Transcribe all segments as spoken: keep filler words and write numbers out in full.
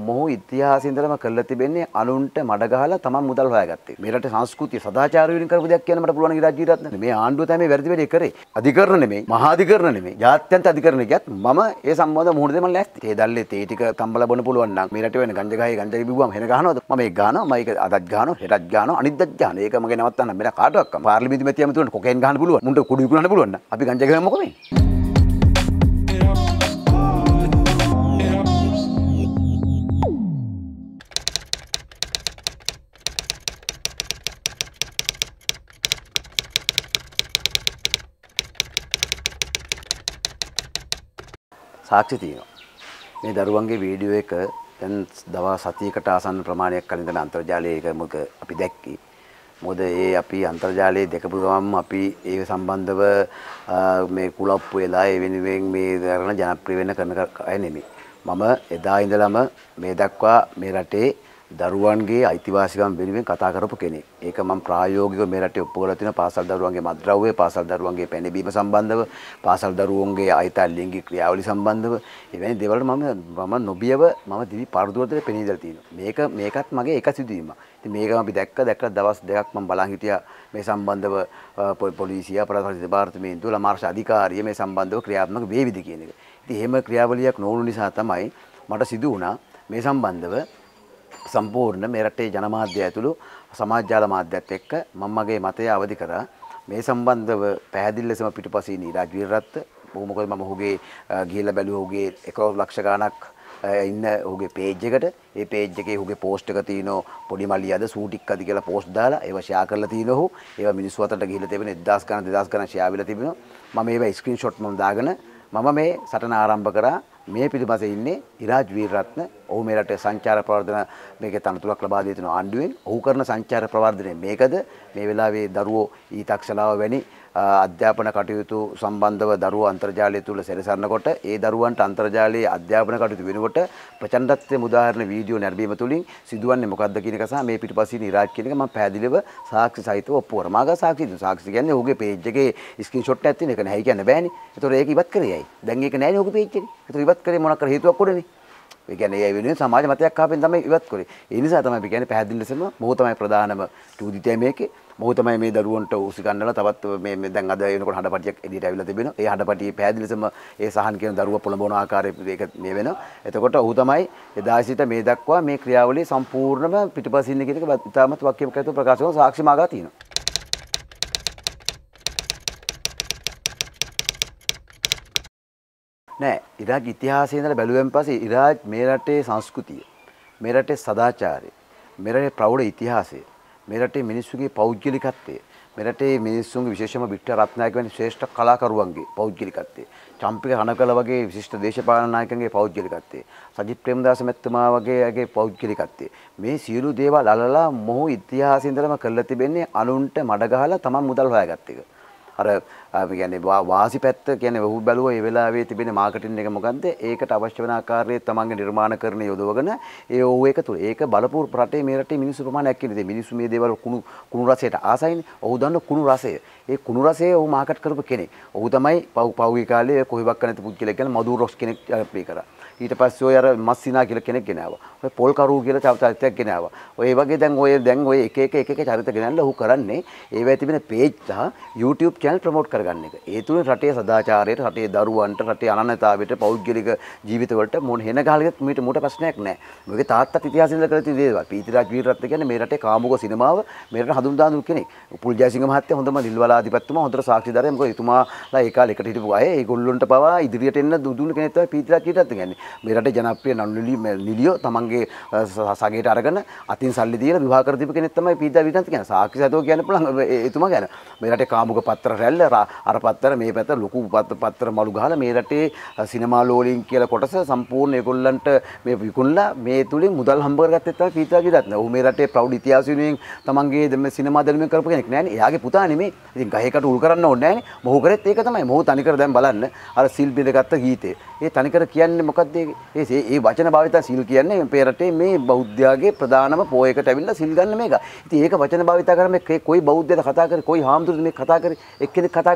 මොහු ඉතිහාසයේ ඉඳලම කරලා තිබෙන්නේ අනුන්ට මඩ ගහලා තමන් මුදල් හොයාගත්තේ. මේ රටේ සංස්කෘතිය සදාචාර වලින් කරපු දෙයක් කියන්න මට පුළුවන් ඉරාජ් වීරරත්න. මේ ආණ්ඩුව තමයි වැරදි වැඩේ කරේ. අධිකරණ නෙමෙයි, මහා අධිකරණ නෙමෙයි, ජාත්‍යන්තර අධිකරණ ගියත් මම ඒ සම්බන්ධව මුහුණ දෙන්න ලෑස්ති. ඒ දැල්ලේ තේ ටික තම්බලා බොන්න පුළුවන් නම් මේ රටේ වෙන ගංජා ගහේ ගංජා බිව්වම හෙන ගහනවද? මම ඒක ගහනවා, මම ඒක අදත් ගහනවා, හෙටත් ගහනවා, අනිද්දාත් ගහනවා. ඒක මගේ නවත්තන්න මෙන්න කාටවත් පාර්ලිමේන්තු මැතිය ඇමතුරන්ට කොකේන් ගහන්න පුළුවන්. මුන්ට කුඩු විකුණන්න පුළුවන් නම් අපි ගංජා ගහමු මොකද මේ? සාක්ෂි තියෙනවා. මේ දරුවන්ගේ වීඩියෝ එක දැන් දවස් සතියකට ආසන්න ප්‍රමාණයක් කලින් ඉඳන් අන්තර්ජාලයේ එක මොක අපි දැක්කේ. මොකද ඒ අපි අන්තර්ජාලයේ දැකපු ගමන් අපි ඒ සම්බන්ධව මේ කුලප්පු වෙලා ඒ වෙනුවෙන් මේ කරන ජනප්‍රිය වෙන්න කරන අය නෙමෙයි. මම එදා ඉඳලම මේ දක්වා මේ රටේ දරුවන්ගේ අයිතිවාසිකම් වෙනුවෙන් කතා කරපු කෙනෙක්. ඒක මම ප්‍රායෝගිකව මේ රටේ ඔප්පු කරලා තියෙන පාසල් දරුවන්ගේ මත්ද්‍රව්‍ය, පාසල් දරුවන්ගේ පැනබීම සම්බන්ධව, පාසල් දරුවන්ගේ අයිත ලිංගික ක්‍රියාවලිය සම්බන්ධව එවැනි දේවල් මම මම නොබියව මම දිවි පරදුරට පෙනී ඉඳලා තියෙනවා. මේක මේකත් මගේ එක සිදුවීමක්. ඉතින් මේක අපි දැක්ක දැක්ක දවස් දෙකක් මම බලන් හිටියා මේ සම්බන්ධව පොලිසිය, අපරාධ දෙපාර්තමේන්තුව, ළමාර්ශ අධිකාරිය මේ සම්බන්ධව ක්‍රියාත්මක වේවිද කියන එක. ඉතින් එහෙම ක්‍රියාවලියක් නොවුණු නිසා තමයි මට සිදු වුණා මේ සම්බන්ධව සම්පූර්ණ මේ රටේ ජනමාධ්‍ය ඇතුළු සමාජ ජාල මාධ්‍යත් එක්ක මම මගේ මතය අවදි කරා. මේ සම්බන්ධව පැහැදිලි ලෙසම පිටුපසින් ඉරාජ් වීරරත්න මොකද මම ඔහුගේ ගිහිල්ලා බැලුවා ඔහුගේ එකොළොස් ලක්ෂ ගණක් ඉන්න ඔහුගේ පේජ් එකට. ඒ පේජ් එකේ ඔහුගේ පෝස්ට් එක තියෙනවා පොඩි මලියද සූටික්කද කියලා පෝස්ට් දාලා ඒවා ෂෙයා කරලා තියෙනවා ඔහු. ඒවා මිනිස්සු අතරට ගිහිල්ලා තිබෙන එක්දාස් ගණන් දෙදාස් ගණන් ෂෙයා වෙලා තිබෙනවා. මම ඒවා ස්ක්‍රීන්ෂොට් මම දාගෙන මම මේ සටන ආරම්භ කරා. මේ පිටුපසේ ඉන්නේ ඉරාජ් වීරරත්න. ඔහු මේ රටේ සංචාර ප්‍රවර්ධන මේකේ තනතුරක් ලබා දී තිනවා ආණ්ඩුවෙන්. ඔහු කරන සංචාර ප්‍රවර්ධනය මේකද මේ වෙලාවේ දරුවෝ ඊතක්ෂලාව වැනි අධ්‍යාපන කටයුතු සම්බන්ධව දරුවෝ අන්තර්ජාලය තුල සැරිසරනකොට ඒ දරුවන්ට අන්තර්ජාලයේ අධ්‍යාපන කටයුතු වෙනකොට ප්‍රචණ්ඩත්වයේ උදාහරණ වීඩියෝ නැරඹීම තුලින් සිදුවන්නේ මොකක්ද කියන එක සහ මේ පිටුපසින් ඉරාජ් කියන එක මම පැහැදිලිව සාක්ෂි සහිතව ඔප්පු කරා. මාගා සාක්ෂි දුන්නා. සාක්ෂි කියන්නේ ඔහුගේ පේජ් එකේ ස්ක්‍රීන්ෂොට් එකක් තියෙන එක නැහැ කියන්න බෑනේ. ඒතකොට ඒක ඉවත් කරේ ඇයි? දැන් ඒක නැහැනේ ඔහුගේ පේජ් එකේ. ඒතකොට ඉවත් කරේ මොනක් කර හේතුවක් උඩනේ. ඒ කියන්නේ ඒ වෙනුවෙන් සමාජ මතයක් ආපෙන් තමයි ඉවත් කරේ. ඒ නිසා තමයි අපි කියන්නේ පැහැදිලි ලෙසම මොහු තමයි ප්‍රධානම චූදිතය මේකේ. මොහු තමයි මේ දරුවන්ට උසි ගන්නලා තවත් මේ මේ දැන් අද එනකොට හඬපටියක් එළියට ඇවිල්ලා තිබෙනවා. ඒ හඬපටියේ පැහැදිලි ලෙසම ඒ සහන් කියන දරුවා පොළඹවන ආකාරය ඒක මේ වෙනවා. එතකොට ඔහු තමයි එදා සිට මේ දක්වා මේ ක්‍රියාවලිය සම්පූර්ණම පිටුපසින් ඉන්න කියන එක ඉතාමත් වාක්‍යයකට ප්‍රකාශ කරන සාක්ෂි මාගා තියෙනවා. නෑ ඉරාජ් ඉතිහාසයේ ඉඳලා බැලුවෙන් පස්සේ ඉරාජ් මේ රටේ සංස්කෘතිය, මේ රටේ සදාචාරය, මේ රටේ ප්‍රෞಢ ඉතිහාසය, මේ රටේ මිනිස්සුගේ පෞද්ගලිකත්වය, මේ රටේ මිනිස්සුන්ගේ විශේෂම වික්ටර් රත්නායක වැනි ශ්‍රේෂ්ඨ කලාකරුවන්ගේ පෞද්ගලිකත්වය, චම්පික හනකල වගේ විශිෂ්ට දේශපාලන නායකයන්ගේ පෞද්ගලිකත්වය, සජිත් ප්‍රේමදාස මැතිතුමා වගේගේ පෞද්ගලිකත්වය, මේ සියලු දේවල් අලලා මොහු ඉතිහාසයේ ඉඳලම කරලා තිබෙන්නේ අනුන්ට මඩ ගහලා තමන් මුදල් හොයාගත්ත එක. අර අපි කියන්නේ වාසි පැත්ත කියන්නේ ඔහු බැලුවා ඒ වෙලාවේ තිබෙන මාකටිං එක මොකද්ද? ඒකට අවශ්‍ය වෙන ආකාරයේ තමන්ගේ නිර්මාණකරණය යොදවගෙන ඒ ඔහු එක තුල ඒක බලපු රටේ මේ රටේ මිනිස්සු ප්‍රමාණයක් ඉන්නේ. මිනිස්සු මේ දේවල් කුණු කුණු රසයට ආසයිනේ. ඔහු දන්න කුණු රසය. ඒ කුණු රසය ඔහු මාකට් කරපු කෙනෙක්. ඔහු තමයි පව් පව්ගේ කාලේ කොහෙවත් නැති පුද්ගලෙක් කියලා මදුරු රොක්ස් කෙනෙක් ජනප්‍රිය කරා. ඊට පස්සේ ඔය අර මස්සිනා කියලා කෙනෙක් ගෙනාවා. ඔය පොල් කරු කියලා චරිතයක් ගෙනාවා. ඔය වගේ දැන් ඔය දැන් ඔය එක එක එක එක චරිත ගෙනල්ලා ඔහු කරන්නේ ඒවැය තිබෙන පේජ් සහ YouTube channel ප්‍රොමෝට් කරගන්න එක. ඒ තුලින් රටේ සදාචාරයට, රටේ දරුවන්ට, රටේ අනන්‍යතාවයට, පෞද්ගලික ජීවිතවලට මොන හෙන ගහලගෙත් මීට මූට ප්‍රශ්නයක් නැහැ. මොකද තාත්තත් ඉතිහාසයෙන් ඉඳලා කරලා තියෙන දේවල්. ඉරාජ් වීරරත්න කියන්නේ මේ රටේ කාමුක සිනමාව මේ රට හඳුන්වා දුන්නු කෙනෙක්. උපුල් ජයසිංහ මහත්තයා හොඳම නිල්වලාධිපතිතුමා හොඳට සාක්ෂිදාරය. මොකද එතුමාලා ඒ කාලේ එකට හිටපු අය ඒගොල්ලොන්ට පවා ඉදිරියට එන්න දුදුන කෙනෙක් තමයි ඉරාජ් වීරරත්න කියන්නේ. මේ රටේ ජනප්‍රිය නළුලි නිලියෝ තමන්ගේ සගේට අරගෙන අතින් සල්ලි දීලා විවාහ කර දීපු කෙනෙක් තමයි ඉරාජ් වීරරත්න කියන්නේ. සාක්ෂි සතෝ කියන්න පුළුවන් එතුමා ගැන. මේ රටේ කාමුක පත්‍ර රැල්ල අර පත්‍ර මේ පැත්ත ලොකු පත්‍ර මලු ගහලා මේ රටේ සිනමා ලෝලින් කියලා කොටස සම්පූර්ණ ඒගොල්ලන්ට මේ විකුණලා මේ තුලින් මුදල් හම්බ කරගත්තේ තමයි ඉරාජ් වීරරත්න. ඔහු මේ රටේ ප්‍රෞಢ ඉතිහාසය වෙනුවෙන් තමන්ගේ සිනමා දැනුමෙන් කරපු කෙනෙක් නෑනේ. එයාගේ පුතා නෙමෙයි. ඉතින් ගහේකට උල් කරන්න ඕනේ නෑනේ. මොහු කරෙත් ඒක තමයි. මොහු තනිකර දැන් බලන්න අර සිල් බිඳගත්ත ගීතේ. ඒ තනිකර කියන්නේ මොකද්ද ඒ ඒ වචන භාවිතා සිල් කියන්නේ මේ රටේ මේ බෞද්ධයාගේ ප්‍රධානම පොයකට ඇවිල්ලා සිල් ගන්න මේක. ඉතින් ඒක වචන භාවිතා කරන මේ කොයි බෞද්ධයද කතා කරේ, කොයි හාමුදුරුවෝ මේ කතා කරේ, එක්කෙනෙක් කතා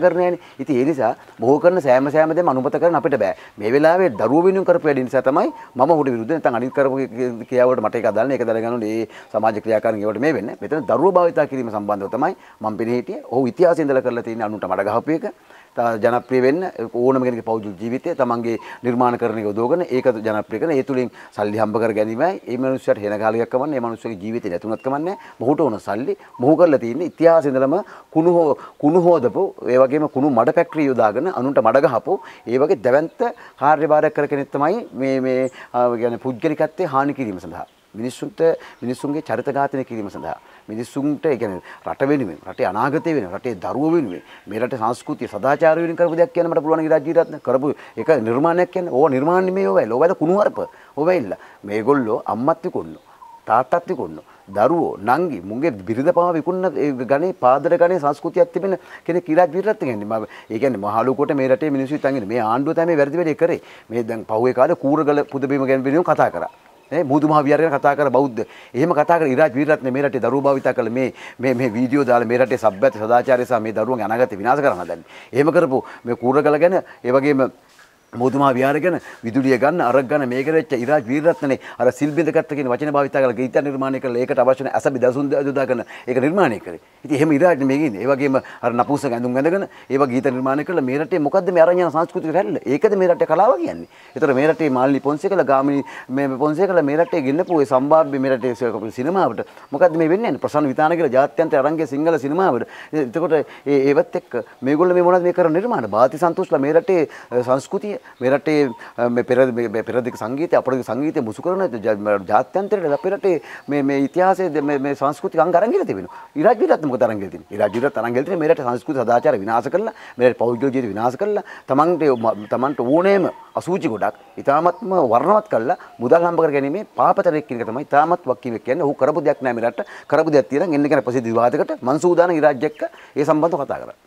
කරන්නේ නැහැ. ඉතින් ඒ නිසා බොහෝ කරන සෑම සෑම දෙම අනුමත කරන්න අපිට බෑ. මේ වෙලාවේ දරුවෝ වෙනුවෙන් කරපු වැඩ නිසා තමයි මම උඩ විරුද්ධ නැත්නම් අනිත් කරපු ක්‍රියාවලට මට ඒක අදාළ ඒක දැනගන්න ඕනේ. මේ සමාජ ක්‍රියාකාරී ඒවට මේ වෙන්නේ. මෙතන දරුවෝ භාවිතා කිරීම සම්බන්ධව තමයි මම පෙනී හිටියේ. ඔහු ඉතිහාසයේ ඉඳලා කරලා තියෙන අනුන්ට මඩ ගහපු එක. ජනප්‍රිය වෙන්න ඕනම කෙනෙකුගේ පෞද්ගලික ජීවිතය තමන්ගේ නිර්මාණකරණයක යොදවගෙන ඒක ජනප්‍රිය කරන ඒ තුලින් සල්ලි හම්බ කර ගැනීමයි ඒ මනුස්සයාට හෙන කාලයක් කමන්නේ ඒ මනුස්සයාගේ ජීවිතේ නැතුණත් කමන්නේ මොහුට ඕන සල්ලි මොහු කරලා තියෙන්නේ ඉතිහාසයේ ඉඳලම කුණු හෝ කුණු හොදපු ඒ වගේම කුණු මඩ ෆැක්ටරි යොදාගෙන අනුන්ට මඩ ගහපු ඒ වගේ දැවැන්ත කාර්යභාරයක් කර කෙනෙක් තමයි මේ මේ කියන්නේ පුද්ගලිකත්වයේ හානි කිරීම සඳහා මිනිස්සුන්ට මිනිස්සුන්ගේ චරිත ඝාතනය කිරීම සඳහා මිනිස්සුන්ට ඒ කියන්නේ රට වෙනුවෙන් රටේ අනාගතය වෙනුවෙන් රටේ දරුවෝ වෙනුවෙන් මේ රටේ සංස්කෘතිය සදාචාරය වෙනුවෙන් කරපු දෙයක් කියන්න මට පුළුවන් ඉරාජ් වීරරත්න කරපු ඒක නිර්මාණයක් කියන්නේ ඕවා නිර්මාණ නෙමෙයි ඕවා ලෝබයිද කුණුහරුප ඕවා ඉල්ල මේගොල්ලෝ අම්මත් විකුණනවා තාත්තත් විකුණනවා දරුවෝ නංගි මුගේ බිරිඳ පහ විකුණන ගණේ පාදර ගණේ සංස්කෘතියක් තිබෙන කෙනෙක් ඉරාජ් වීරරත්න කියන්නේ මම ඒ කියන්නේ මහලු කොට මේ රටේ මිනිස්සු හිතන්නේ මේ ආණ්ඩුව තමයි වැරදි වැඩේ කරේ මේ දැන් පහුවේ කාලේ කූරගල පුදබිම ගැන වෙනුවෙන් කතා කරා නේ බුදුමහා විහාරය ගැන කතා කර බෞද්ධ එහෙම කතා කර ඉරාජ් වීරරත්න මේ රටේ දරුවෝ භාවිතා කළ මේ මේ මේ වීඩියෝ දාලා මේ රටේ සભ્યත්ව සදාචාරය සහ මේ දරුවන්ගේ අනාගතය විනාශ කරන්න හදන්නේ එහෙම කරපු මේ කූරගල ගැන ඒ වගේම බුදුමහා විහාරය ගැන විදුලිය ගන්න අරක් ගන්න මේක වෙච්ච ඉරාජ් වීරරත්නනේ අර සිල් බිඳගත්ත කියන වචන භාවිතා කරලා ගීත නිර්මාණය කරලා ඒකට අවශ්‍ය නැ අසබි දසුන් යොදා ගන්න ඒක නිර්මාණය කරේ. ඉතින් එහෙම ඉරාජ් මේක ඉන්නේ. ඒ වගේම අර නපුසක ඇඳුම් ඇඳගෙන ඒවා ගීත නිර්මාණය කරලා මේ රටේ මොකද්ද මේ අරඤ්ඤන සංස්කෘතික රැල්ල? ඒකද මේ රටේ කලාව කියන්නේ. ඒතර මේ රටේ මාල්නි පොන්සේකලා ගාමිණී මේ පොන්සේකලා මේ රටේ ගෙන්නපු ඒ සම්භාව්‍ය මේ රටේ සිනමාවට මොකද්ද මේ වෙන්නේ? ප්‍රසන්න විතාන කියලා ජාත්‍යන්තර අරංගේ සිංහල සිනමාවට. එතකොට ඒ ඒවත් එක්ක මේගොල්ලෝ මේ මොනවද මේ කරන නිර්මාණ? භාති සන්තෝෂ්ලා මේ රටේ සංස්කෘතිය මේ රටේ මේ පෙර මේ පෙරදිග සංගීතය අපරදිග සංගීතය මුසු කරන ජාත්‍යන්තරයට අපේ රටේ මේ මේ ඉතිහාසයේ මේ මේ සංස්කෘතික අංග අරන් ගිහලා තිබෙනවා. ඉරාජ් වීරරත්න මොකද අරන් ගිහලා තියෙන්නේ? ඉරාජ් වීරරත්න අරන් ගිහලා තියෙන්නේ මේ රටේ සංස්කෘතික සදාචාර විනාශ කරලා මේ රටේ පෞද්ගලික ජීවිත විනාශ කරලා තමන්ට තමන්ට ඕනෑම අසුචි ගොඩක් ඉතාමත්ම වර්ණවත් කරලා මුදල් හම්බ කර ගැනීම පාපතරයක් කියන එක තමයි ඉතාමත් වක්කීමක් කියන්නේ. ඔහු කරපු දෙයක් නෑ මේ රටට. කරපු දෙයක් තියෙනවා එන්න කියන ප්‍රසිද්ධ විවාදයකට මන් සූදානම් ඉරාජ් එක්ක ඒ සම්බන්ධව කතා කරා.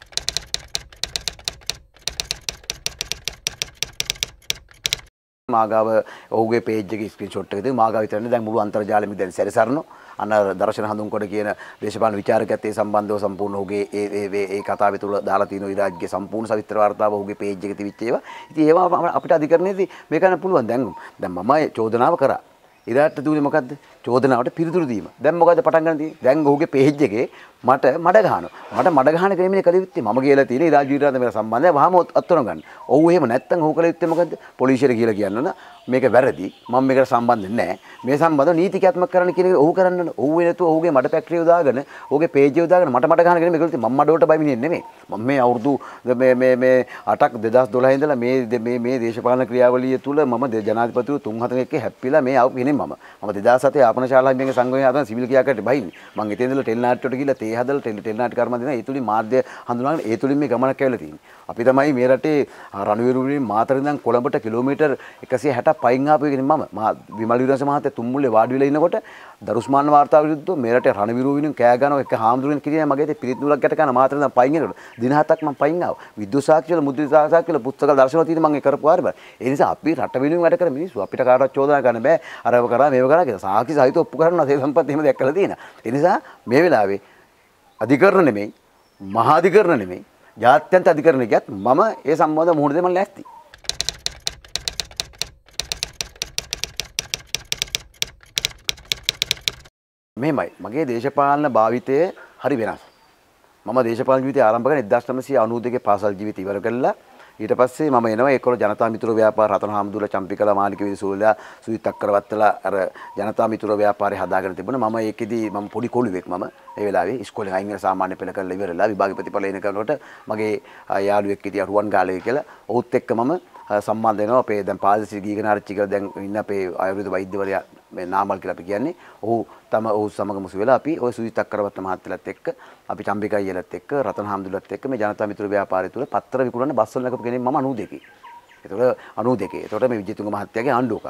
මාගාව ඔහුගේ පේජ් එකේ ස්ක්‍රීන්ෂොට් එක තියෙනවා. මාගාව විතරනේ දැන් මුළු අන්තර්ජාලෙම දැන් සැරිසරනවා. අන්න දර්ශන හඳුන්කොට කියන දේශපාලන විචාරකයත් ඒ සම්බන්ධව සම්පූර්ණ ඔහුගේ ඒ ඒ ඒ කතාවේ තුල දාලා තියෙනවා ඉරාජ්ගේ සම්පූර්ණ සවිස්තර වාර්තාව ඔහුගේ පේජ් එකේ තිබිච්ච ඒවා. ඉතින් ඒවා අපිට අධිකරණයේදී මේක ගන්න පුළුවන්. දැන් දැන් මම චෝදනාව කරා. ඉරාජ්ට දුන්නේ මොකද්ද? චෝදනාවට පිළිතුරු දීම. දැන් මොකද්ද පටන් ගන්න තියෙන්නේ? දැන් ඔහුගේ පේජ් එකේ මට මඩ ගහනවා. මට මඩ ගහන ක්‍රමයේ කළ යුත්තේ මම කියලා තියෙන ඉරාජ් වීරරත්න මේක සම්බන්ධව වහම අත්තරන ගන්න. ඔව් එහෙම නැත්තම් ඔහු කළ යුත්තේ මොකද්ද? පොලිසියට කියලා කියන්න ඕන. මේක වැරදි. මම මේකට සම්බන්ධ නැහැ. මේ සම්බන්ධව නීතිකාත්මක කරන්න කියන එක ඔහු කරන්න ඕන. ඔහු වෙනතු ඔහුගේ මඩ ෆැක්ටරිය උදාගෙන ඔහුගේ පේජ් එක උදාගෙන මට මඩ ගහන කෙනෙක් මේක මම මඩ වලට බයිමිනේ නෙමෙයි. මම මේ අවුරුදු මේ මේ මේ අටක් දෙදහස් දොළහ ඉඳලා මේ මේ මේ දේශපාලන ක්‍රියාවලිය තුල මම ජනාධිපතිවරු තුන් හතර එක්ක හැප්පිලා මේ ආපු කෙනෙක් මම. මම දෙදහස් හතේ ආපන ශාලාවෙන් සංගමයේ ආතන සිවිල් ක්‍රියාකරට බහින්නේ. මම ඉතින් ඉඳලා ටෙල් නාට්‍යයට ගිහලා තේ හදලා ටෙල් ටෙල් නාට්‍ය කර්ම දෙනවා. ඒ තුලින් මාධ්‍ය හඳුනාගෙන ඒ තුලින් මේ ගමනක් ඇවිල්ලා තියෙන්නේ. අපි තමයි මේ රටේ රණවිරුවනේ මාතර ඉඳන් කොළඹට කිලෝමීටර් එකසිය හැටක් පයින් ආපු කෙනෙක් මම. මා විමල් විරංශ මහත්තයා තුම්මුල්ලේ වාඩි වෙලා ඉනකොට දරුස්මාන වාර්තාව විරුද්ධව මේ රටේ රණවිරුවනේ කෑ ගන්නවා එක හාමුදුරන් කිරියා මගේ ඉතින් පිරිත් නූලක් ගැට ගන්න මාතර ඉඳන් පයින් එනකොට දින හතක් මම පයින් ආවා. විද්‍යුත් සාක්ෂි වල මුද්‍රිත සාක්ෂි වල පුස්තක දර්ශන තියෙන මම ඒ කරපු ආරබ. ඒ නිසා අපි රට වෙනුවෙන් වැඩ කර මිනිස්සු අපිට කාටවත් චෝදනා කරන්න බෑ. අරව කරා මේව කරා කියලා සාක්ෂි සහිතව ඔප්පු කරනවා ඒ සම්පත් එහෙම දෙයක් කරලා තියෙනවා. ඒ නිසා මේ වෙලාවේ අධිකරණ නෙමෙයි මහා අධිකරණ නෙමෙයි ජාත්‍යන්තර අධිකරණ කියත් මම ඒ සම්බන්ධව මුහුණ දෙන්න ලෑස්ති. මෙහෙමයි මගේ දේශපාලන භාවිතය හරි වෙනස්. මම දේශපාලන ජීවිතය ආරම්භ කරන්නේ එක්දාස් නවසිය අනූ දෙකේ පාසල් ජීවිතය ඉවර කළා. ඊට පස්සේ මම එනවා ඒකවල ජනතා මිතුර ව්‍යාපාර රතන හාමුදුරුවෝ චම්පිකලා මාණික විදුසූලලා සුවිත් අක්කරවත්තලා අර ජනතා මිතුර ව්‍යාපාරේ හදාගෙන තිබුණා. මම ඒකෙදි මම පොඩි කොළුවෙක් මම ඒ වෙලාවේ ඉස්කෝලේ අයින් වෙන සාමාන්‍ය පෙළ කරලා ඉවරලා විභාග ප්‍රතිඵල එන කරනකොට මගේ යාළුවෙක් හිටියා රුවන් ගාලේ කියලා. ඔහුත් එක්ක මම සම්බන්ධ වෙනවා. අපේ දැන් පාදසිරි ගීගනාරච්චි කියලා දැන් ඉන්න අපේ ආයුර්වේද වෛද්‍යවරයා මේ නාමල් කියලා අපි කියන්නේ. ඔහු තම ඔහු සමග මුසු වෙලා අපි ওই සුවිත් අක්කරවත්ත මහත්තයලත් එක්ක අපි චම්පිකා අයියලත් එක්ක රතන හාමුදුරුවොත් එක්ක මේ ජනතා මිතුර ව්‍යාපාරය තුල පත්‍ර විකුණන බස් වල නැකපු කෙනෙක් මම අනූ දෙකේ. ඒතකොට අනූ දෙකේ. ඒතකොට මේ විජේතුංග මහත්තයාගේ ආණ්ඩුව කාලේ.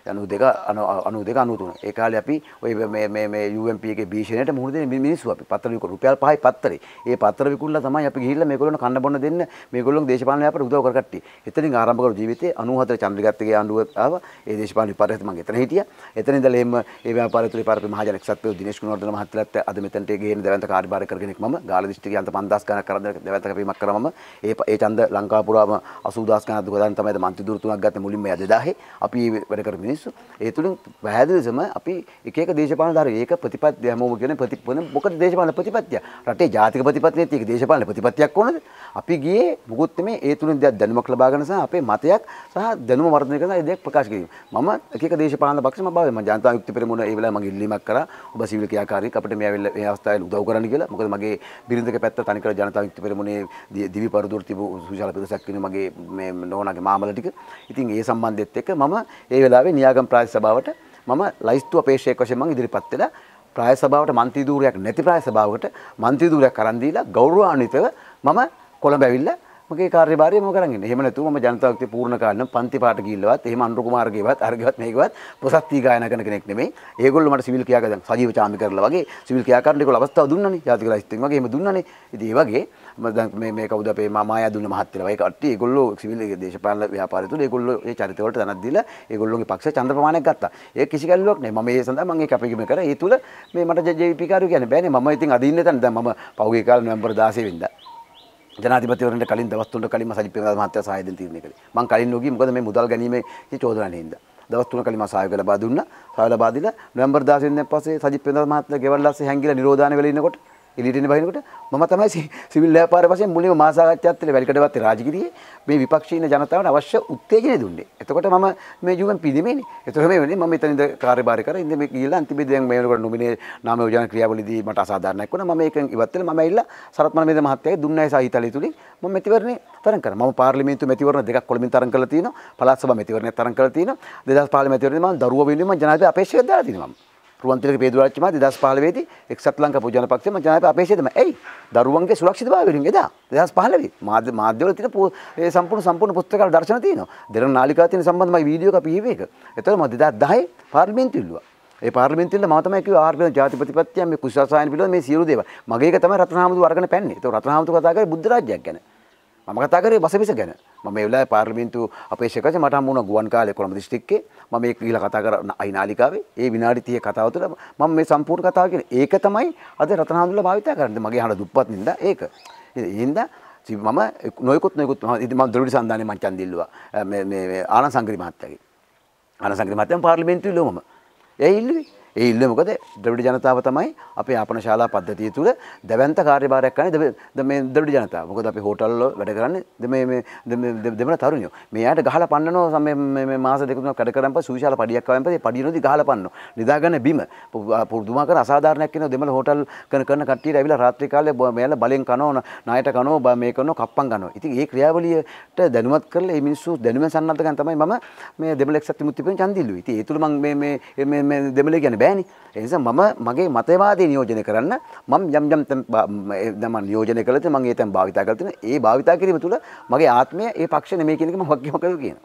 අනූ දෙක අනූ දෙක අනූ තුන. ඒ කාලේ අපි ඔය මේ මේ මේ යූ එම් පී එකේ භීෂණයට මුහුණ දෙන මිනිස්සු අපි පත්තර විකුණන රුපියල් පහයි පත්තරේ. ඒ පත්තර විකුණලා තමයි අපි ගිහිල්ලා මේගොල්ලොන්ට කන්න බොන්න දෙන්න මේගොල්ලොන්ගේ දේශපාලන ව්‍යාපාර උදව් කරගත්තේ. එතනින් ආරම්භ කරු ජීවිතේ අනූහතර චන්ද්‍රිකත්ගේ ආණ්ඩුව ආවා. ඒ දේශපාලන විපර්යාස මම එතන හිටියා. එතන ඉඳලා එම්ම ඒ ව්‍යාපාරය තුල පාරේ මහජන එක්සත් පෙරමුණ දිනේෂ් කුණවර්ධන මහත්තයාත් අද මෙතනට ගේන දෙවන්ත කාර්යභාරය කරගෙන මම ගාල්ල දිස්ත්‍රික්කයේ අන්ත පන්දාස් ගණක් කරන් දෙවන්ත කැපීමක් කරා මම. ඒ ඒ ඡන්ද ලංකාව පුරාම අසූදාස් ගණක් දුකදාන තමයි මන්ත්‍රී දුරු තුනක් ගත්තේ මුලින්ම දෙදාහේ. අපි වැඩ කර මිනිස්සු. ඒ තුලින් පැහැදිලිවම අපි එක එක දේශපාලන ධාරි ඒක ප්‍රතිපත්ති හැමෝම කියන්නේ ප්‍රතිපන මොකද දේශපාලන ප්‍රතිපත්තිය. රටේ ජාතික ප්‍රතිපත්තියත් ඒක දේශපාලන ප්‍රතිපත්තියක් ඕනද? අපි ගියේ මුකුත් මේ ඒ තුලින් දැනුමක් ලබා ගන්න සහ අපේ මතයක් සහ දැනුම වර්ධනය කරන ඒ දෙයක් ප්‍රකාශ කිරීම. මම එක එක දේශපාලන පක්ෂම බාවේ මම ජනතා යුක්ති පෙරමුණ ඒ වෙලාවේ මගේ ඉල්ලීමක් කරා. ඔබ සිවිල් ක්‍රියාකාරීක අපිට මේ ඇවිල්ලා මේ අවස්ථාවේ උදව් කරන්න කියලා. මොකද මගේ බිරිඳගේ පැත්ත තනිකර ජනතා යුක්ති පෙරමුණේ දිවි පරදුර තිබු සුශාල පිරිසක් ඉන්න මගේ මේ නෝනාගේ මාමල ටික. ඉතින් ඒ සම්බන්ධෙත් එක්ක මම ඒ වෙලාවේ නියාගම් ප්‍රාදේශ සභාවට මම ලයිස්තු අපේක්ෂකයෙක් වශයෙන් මම ඉදිරිපත් වෙලා ප්‍රාදේශ සභාවට මන්ත්‍රී ධූරයක් නැති ප්‍රාදේශ සභාවකට මන්ත්‍රී ධූරයක් අරන් දීලා ගෞරවාන්විතව මම කොළඹ ඇවිල්ලා මගේ කාර්යභාරය මම කරන් ඉන්නේ. එහෙම නැතුව මම ජනතා යුක්තිය පූර්ණ කාලෙම පන්ති පාට ගිහිල්ලවත් එහෙම අනුර කුමාරගේවත් අරගේවත් මේකවත් පොසත් තී ගායනා කරන කෙනෙක් නෙමෙයි. ඒගොල්ලෝ මට සිවිල් ක්‍රියාකාර දැන් සජීව චාමි කරලා වගේ සිවිල් ක්‍රියාකාරට ඒගොල්ලෝ අවස්ථාව දුන්නනේ. ජාතික ලයිස්තුවෙන් වගේ එහෙම දුන්නනේ. ඉතින් ඒ වගේ මම දැන් මේ මේ කවුද අපේ මායා දුන්න මහත්තයලා වගේ කට්ටිය ඒගොල්ලෝ සිවිල් දේශපාලන ව්‍යාපාරය තුල ඒගොල්ලෝ ඒ චරිත වලට ධනක් දීලා ඒගොල්ලෝගේ පක්ෂ ඡන්ද ප්‍රමාණයක් ගත්තා. ඒක කිසි ගැටලුවක් නෑ. මම ඒ සඳහා මම ඒක අපේකම කරා. ඒ තුල මේ මට ජේ වී පී කාර්යය කියන්නේ බෑනේ. මම ඉතින් අද ඉන්නේ දැන් මම පහුගිය කාලේ නොවැම්බර් දාසය වෙනිදා ජනාධිපතිවරණට කලින් දවස් තුනකට කලින් මම සජිත් ප්‍රේමදාස මහත්තයා සහාය දෙන්න තීරණය කළේ. මම කලින් නොගියේ මොකද මේ මුදල් ගැනීමේ චෝදනාවෙන් හින්දා. දවස් තුනක කලින් මම සහාය ලබා දුන්නා. සහාය ලබා දීලා නොවැම්බර් දාසය වෙනිදා පස්සේ සජිත් ප්‍රේමදාස මහත්තයා ගෙවල් ඇස්සේ හැංගිලා නිරෝධාන වෙලා ඉන්නකොට එළියට එන්න බහිනකොට මම තමයි සිවිල් ව්‍යාපාර වශයෙන් මුලින්ම මා සාකච්ඡාත් තුළ වැලිකඩවත්තේ රාජගිරියේ මේ විපක්ෂීය ජනතාවට අවශ්‍ය උත්තේජනය දුන්නේ. එතකොට මම මේ යූ එම් පී දෙමේනේ. එතකොට මේ වෙන්නේ මම එතනින්ද කාර්යභාරය කරා. ඉතින් මේ ගිහිල්ලා අන්තිමේදී දැන් මේ වෙනකොට නොමිනේ නාම යෝජනා ක්‍රියාවලියේදී මට අසාධාරණයක් වුණා. මම ඒකෙන් ඉවත් වෙලා මම ඇවිල්ලා සරත් මනමේද මහත්තයාගේ දුන්නයි සාහිත්‍යලය තුලින් මම මැතිවරණේ තරඟ කරා. මම පාර්ලිමේන්තු මැතිවරණ දෙකක් කොළඹින් තරඟ කරලා තියෙනවා. පළාත් සභා මැතිවරණයක් තරඟ කරලා තියෙනවා. දෙදාස් පහළොව මැතිවරණේ මම දරුවා වෙනුවෙන් මම ජනාධිපති අපේක්ෂකයෙක් දාලා තියෙනවා මම. රුවන්තිලක පේදුරාච්චි මා දෙදාස් පහළොව දී එක්සත් ලංකා පොජන පක්ෂය මම ජනාධිපති අපේක්ෂකයෙක් තමයි. එයි දරුවන්ගේ සුරක්ෂිතභාවය වෙනුවෙන් එදා දෙදාස් පහළොව මාධ්‍ය මාධ්‍යවල තියෙන ඒ සම්පූර්ණ සම්පූර්ණ පුස්තකාල දර්ශන තියෙනවා. දෙරණ නාලිකාව තියෙන සම්බන්ධමයි වීඩියෝ එක අපි හිවි එක. එතකොට මම දෙදාස් දහයේ පාර්ලිමේන්තුව ඉල්ලුවා. ඒ පාර්ලිමේන්තුවේ මම තමයි කිව්වා ආර්ථික ජාති ප්‍රතිපත්තිය මේ කුසලසායන පිළිබඳ මේ සියලු දේවල්. මගේ එක තමයි රත්නහාමුදුරුවෝ අරගෙන පැන්නේ. ඒක රත්නහාමුදුරුවෝ කතා කරේ බුද්ධ රාජ්‍යයක් ගැන. මම කතා කරේ බසවිස ගැන. මම මේ වෙලාවේ පාර්ලිමේන්තු අපේක්ෂකව මට හම්බ වුණා ගුවන් කාලේ කොළඹ දිස්ත්‍රික්කේ. මම මේක ගිහලා කතා කරා අයි නාලිකාවේ. ඒ විනාඩි තිහේ කතාව තුළ මම මේ සම්පූර්ණ කතාව කියන්නේ ඒක තමයි අද රත්නහාමුදුරුවෝ භාවිත කරන්නේ. මගේ අහන දුප්පත් නින්දා ඒක. ඒ හින්දා මම නොයෙකුත් නොයෙකුත් මම දොළොඩි සන්දානේ මං ඡන්ද ඉල්ලුවා. මේ මේ ආනන්ද සංග්‍රී මහත්තයාගේ. ආනන්ද සංග්‍රී මහත්තයා පාර්ලිමේන්තුවේ ඉල්ලුවා මම. ඒ ඉල්ලුවේ ඒ ඉල්ලුවේ මොකද ද්‍රවිඩ ජනතාව තමයි අපේ ආපන ශාලා පද්ධතිය තුල දැවැන්ත කාර්යභාරයක් කරන්නේ මේ ද්‍රවිඩ ජනතාව. මොකද අපි හෝටල් වල වැඩ කරන්නේ මේ මේ දෙමළ තරුණියෝ. මේ යාට ගහලා පන්නනවා මේ මේ මාස දෙක තුනක් වැඩ කරන් පස්සේ සුවිශාල පඩියක් ආවෙන් පස්සේ පඩියනෝදී ගහලා පන්නනවා. නිදාගන්න බිම පුදුමාකාර අසාධාරණයක් වෙනවා දෙමළ හෝටල් කරන කරන කට්ටියට ඇවිල්ලා රාත්‍රී කාලේ මෙයාලා බලෙන් කනවා නායට කනවා මේ කරනවා කප්පම් ගන්නවා. ඉතින් මේ ක්‍රියාවලියට දැනුවත් කරලා මේ මිනිස්සු දැනුම සන්නද්ධ ගන්න තමයි මම මේ දෙමළ එක්සත් විමුක්ති පෙරමුණ ඡන්ද ඉල්ලුවේ. ඉතින් ඒ තුල මම මේ මේ මේ දෙමළ කියන්නේ බෑනේ. ඒ නිසා මම මගේ මතවාදී නියෝජනය කරන්න මම යම් යම් දැන් මම නියෝජනය කළා තියෙන මම ඒ තැන් භාවිතා කරලා තියෙන ඒ භාවිතා කිරීම තුළ මගේ ආත්මය ඒ පක්ෂ නෙමෙයි කියන එක මම වගකීමක් කරලා කියනවා.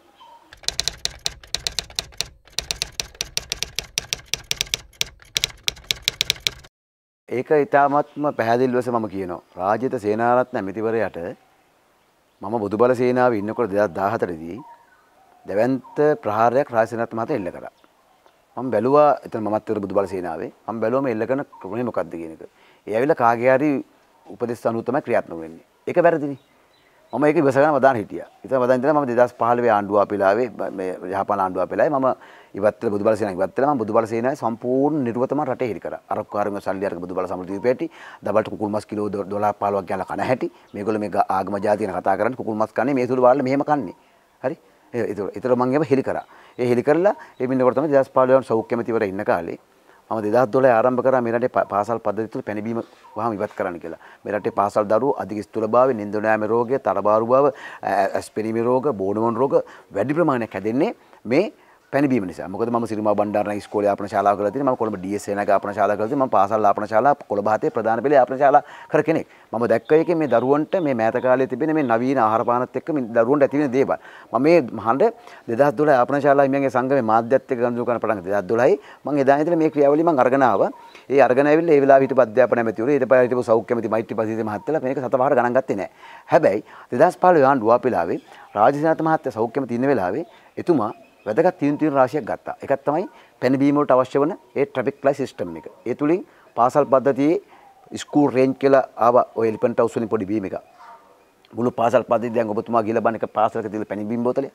ඒක ඊටාත්ම පැහැදිලි ලෙස මම කියනවා. රාජිත සේනාරත්න ඇමතිවරයාට මම බොදුබල සේනාවේ ඉන්නකොට දෙදාස් දහහතර දී දැවැන්ත ප්‍රහාරයක් රාජ සේනාරත්න මහතා එල්ල කරා. මම බැලුවා එතන මමත් ඉර බුදුබල සේනාවේ මම බැලුවා මේ එල්ල කරන ක්‍රමය මොකක්ද කියන එක. ඒ ඇවිල්ලා කාගේ හරි උපදෙස් අනුව තමයි ක්‍රියාත්මක වෙන්නේ. ඒක වැරදිනේ. මම ඒක ඉවසගෙන වදාන හිටියා. ඉතින් වදාන ඉඳලා මම දෙදාස් පහළොව ආණ්ඩුව අපිලාවේ මේ යහපාල ආණ්ඩුව අපිලාවේ මම ඉවත් වෙලා බුදුබල සේනාව ඉවත් වෙලා මම බුදුබල සේනාවේ සම්පූර්ණ නිර්වතම රටේ හිරි කරා. අරක්කාරම සල්ලි අරක බුදුබල සමෘද්ධි දීපේටි දබලට කුකුල් මස් කිලෝ දොළහ පහළොවක් ගාලා කන හැටි. මේගොල්ලෝ මේ ආගම ජාතිය ගැන කතා කරන්නේ කුකුල් මස් කන්නේ මේ සුළු වාල්ල මෙහෙම කන්නේ. හරි? ඒක ඒක මම ඒව හෙලි කරා. ඒ හෙලි කරලා ඒ බින්දකොට තමයි දෙදාස් පහළොව සෞඛ්‍ය මැතිවරයා ඉන්න කාලේ මම දෙදාස් දොළහ ආරම්භ කරා මේ රටේ පාසල් පද්ධතිය තුළ පැනබීම වහම ඉවත් කරන්න කියලා. මේ රටේ පාසල් දරුවෝ අධික ස්ථූලභාවය, නින්දනෑම රෝගය, තරබාරු බව, ඇස්පිරිමි රෝග, බෝඩමන් රෝග වැඩි ප්‍රමාණයක් හැදෙන්නේ මේ පැණිබීම නිසා. මොකද මම සිරිමා බණ්ඩාරනායක ඉස්කෝලේ ආපන ශාලාව කරලා තියෙනවා. මම කොළඹ ඩී එස් සේනාග ආපන ශාලාව කරලා තියෙනවා. මම පාසල් ආපන ශාලාව කොළඹ හතේ ප්‍රධාන පෙළේ ආපන ශාලාව කර කෙනෙක්. මම දැක්ක එකේ මේ දරුවන්ට මේ මෑත කාලේ තිබෙන මේ නවීන ආහාර පානත් එක්ක මේ දරුවන්ට ඇති වෙන දේවල්. මම මේ හඬ දෙදහස් දොළහ ආපන ශාලාව හිමියන්ගේ සංගමේ මාධ්‍යත් එක්ක ගනුදෙනු කරන පටන් දෙදහස් දොළහයි මම එදා ඉඳලා මේ ක්‍රියාවලිය මම අරගෙන ආවා. ඒ අරගෙන ඇවිල්ලා ඒ වෙලාවේ හිටපු අධ්‍යාපන ඇමතිවරු ඊට පස්සේ හිටපු සෞඛ්‍ය ඇමති මෛත්‍රී පසීසේ මහත්තයලා මේක සතපහට ගණන් ගත්තේ නැහැ. හැබැයි දෙදහස් පහළොව ආණ්ඩුව ආපෙලාවේ රාජසේනාත මහත්තයා සෞඛ්‍ය ඇමති ඉන්න වෙලාවේ එතුමා වැදගත් තීන්දුව තීරණ රාශියක් ගත්තා. එකක් තමයි පැනබීම වලට අවශ්‍ය වන ඒ ට්‍රැෆික් ලයිට් සිස්ටම් එක. ඒ තුලින් පාසල් පද්ධතියේ ස්කූල් රේන්ජ් කියලා ආව ඔය එලිෆන්ට් හවුස් වලින් පොඩි බීම් එකක්. මුළු පාසල් පද්ධතිය දැන් ඔබතුමා ගිහලා බලන්න එක පාසලක තියෙන පැනබීම් බෝතලේ.